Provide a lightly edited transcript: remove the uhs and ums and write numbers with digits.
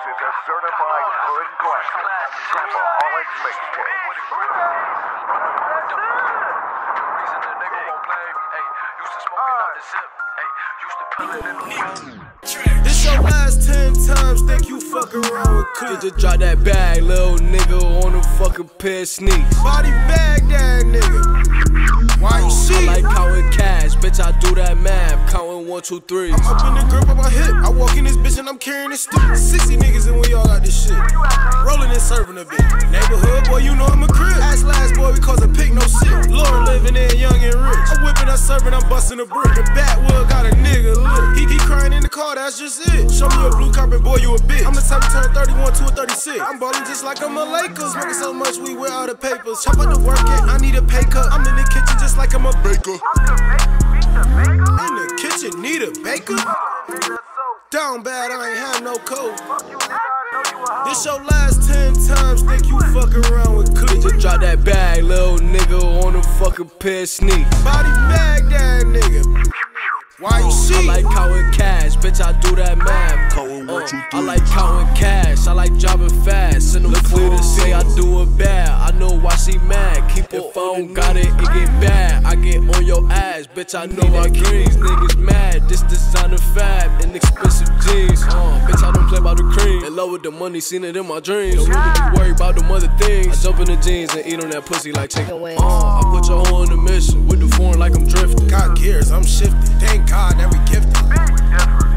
is a certified hood classic. Trapaholics Mixtape. Reason the nigga won't play me, ayy. Used to smoking out the zip, ayy. Used to pillin' in the weed. This your last 10 times, think you fucking around with Clip. Just drop that bag, little nigga, on a fucking pair of sneaks. Body bag that nigga. Why you see? I like counting cash, bitch, I do that math. Counting 1, 2, 3. I'm up in the grip of my hip. I walk in this bitch and I'm carrying this stick. 60 niggas and we all got this shit. Rolling and serving a bit. Neighborhood boy, you know I'm a crib. Ass last boy, we cause a pick, no shit. Lord living in young and rich. I'm whipping, I'm serving, I'm busting a brick. The backwood got a nigga lit. He crying in the car, that's just it. Show me a blue carpet boy, you a bitch. I'm the type to turn 31 to a 36. I'm ballin' just like I'm a Lakers. Smoking so much we wear all the papers. Chop out the work it, I need a pay cut. I'm in the kitchen just like I'm a baker. In the kitchen, need a baker. Down bad, I ain't had no code. This your last 10 times, think you fucking around with Clip. Just drop that bag, little nigga, on a fucking pair of sneaks. Body bag that nigga. Why you see? I like counting cash, bitch, I do that math. I like counting cash, I like driving fast. And look clear to say I do it bad. I know why she mad. Keep it, if I don't got it, it get bad. I get on your ass, bitch, I know I greens. Niggas mad, this designer fab, inexpensive jeans. Bitch, I don't play by the cream. In love with the money, seen it in my dreams. Don't really be worried about the mother things. I jump in the jeans and eat on that pussy like chicken. I put your hoe on the mission, with the foreign like I'm drifting. God cares, I'm shifted. Thank God that we gifted.